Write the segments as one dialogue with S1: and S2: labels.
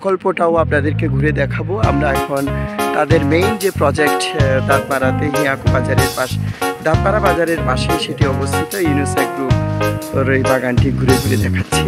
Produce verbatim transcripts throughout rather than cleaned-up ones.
S1: প্রকল্পটাও আপনাদেরকে ঘুরে দেখাবো। আমরা এখন তাদের মেইন যে প্রজেক্ট দাঁতমারাতে হিয়াকো বাজারের পাশ দাঁতমারা বাজারের পাশে সেটি অবস্থিত, ইউনুস এগ্রো এই বাগানটি ঘুরে ঘুরে দেখাচ্ছি।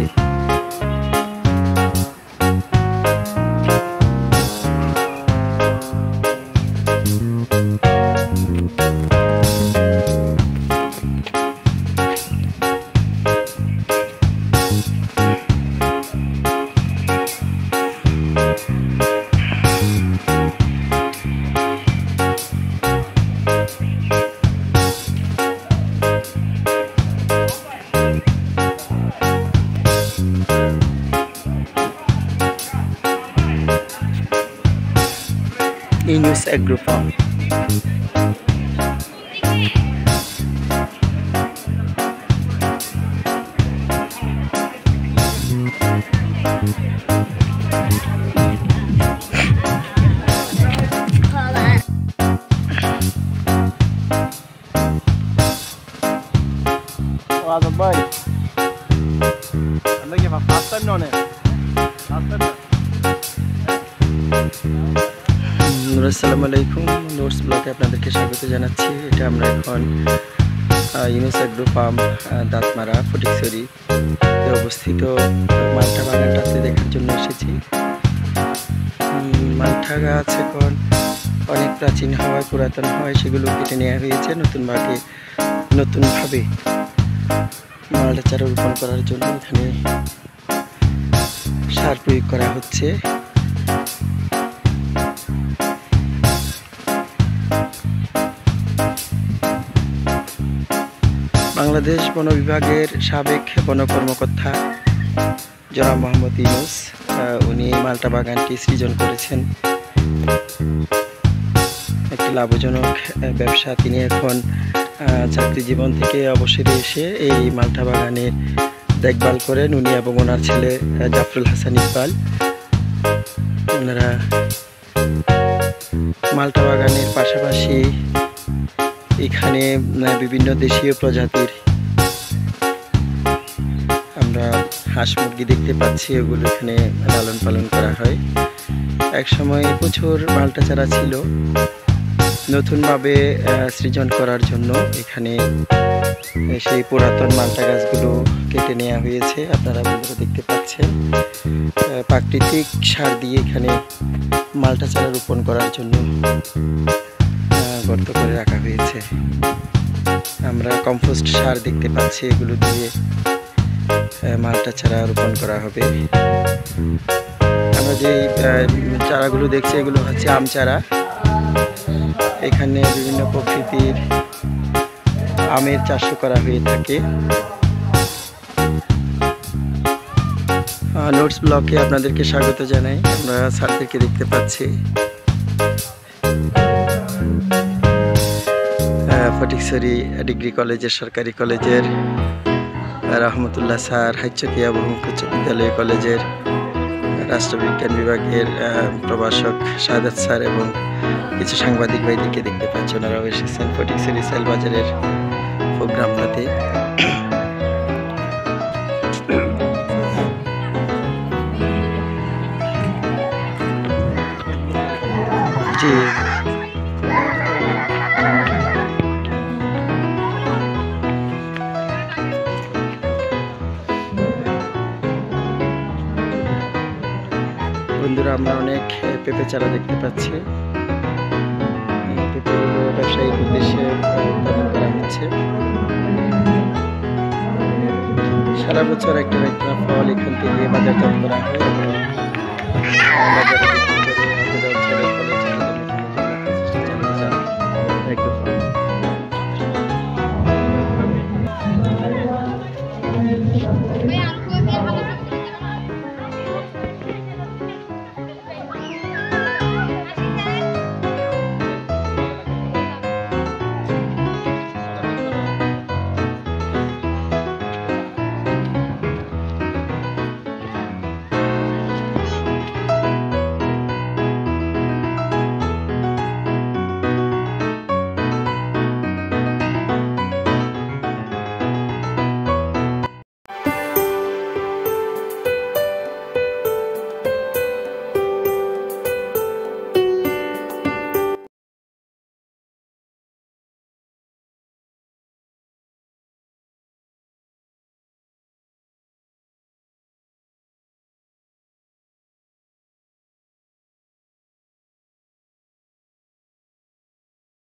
S1: YOUNUS Agro Farm. How's it, boy? I'm looking for fast time on it. Fast time. আসসালামু আলাইকুম, নুরস ব্লগে আপনাদেরকে স্বাগত জানাচ্ছি। এটা আমরা এখন ইউনুস এগ্রো ফার্ম দাঁতমারা ফটিকছড়ি অবস্থিত মালটা বাগানটাতে দেখার জন্য এসেছি। মালটা গাছ এখন অনেক প্রাচীন হওয়ায়, পুরাতন হওয়ায় সেগুলো কেটে নেওয়া হয়েছে, নতুনভাবে নতুনভাবে মালটা চারা রোপণ করার জন্য এখানে সার প্রয়োগ করা হচ্ছে। বাংলাদেশ বন বিভাগের সাবেক বন কর্মকর্তা জনাব মোহাম্মদ ইউনুস, উনি মালটা বাগানটি সৃজন করেছেন। একটি লাভজনক ব্যবসা। তিনি এখন চাকরি জীবন থেকে অবসরে এসে এই মালটা বাগানের দেখভাল করেন, উনি এবং ওনার ছেলে জাফরুল হাসান ইকবাল। ওনারা মালটা বাগানের পাশাপাশি এখানে বিভিন্ন দেশীয় প্রজাতির আমরা হাঁস মুরগি দেখতে পাচ্ছি, এগুলো এখানে লালন পালন করা হয়। এক সময় প্রচুর মালটা চারা ছিল, নতুনভাবে সৃজন করার জন্য এখানে সেই পুরাতন মালটা গাছগুলো কেটে নেওয়া হয়েছে। আপনারা বন্ধুরা দেখতে পাচ্ছেন প্রাকৃতিক সার দিয়ে এখানে মালটা চারা রোপণ করার জন্য গর্ত করে রাখা হয়েছে। আমরা কম্পোস্ট সার দেখতে পাচ্ছি, এগুলো দিয়ে মালটা চারা রোপণ করা হবে। আমরা যে চারাগুলো দেখছি এগুলো হচ্ছে আম চারা। এখানে বিভিন্ন প্রকৃতির আমের চাষও করা হয়ে থাকে। নোটস ব্লকে আপনাদেরকে স্বাগত জানাই। আমরা স্যারদেরকে দেখতে পাচ্ছি। ফটিকছড়ি ডিগ্রি কলেজের সরকারি কলেজের রহমতুল্লাহ স্যার, হাইচকিয়া বহুমুখী উচ্চ বিদ্যালয় কলেজের রাষ্ট্রবিজ্ঞান বিভাগের প্রভাষক শাহাদাত স্যার এবং কিছু সাংবাদিক ভাইদেরকে দেখতে পাচ্ছি। ওনারাও এসেছেন ফটিকছড়ি সেল বাজারের প্রোগ্রামটাতে। জি বন্ধুরা, আমরা অনেক পেঁপে চারা দেখতে পাচ্ছি। পেঁপেগুলো ব্যবসায়িক উদ্দেশ্যে উৎপাদন করা হচ্ছে। সারা বছর একটা একটা ফল এখান থেকে বাজারজাত করা হয়।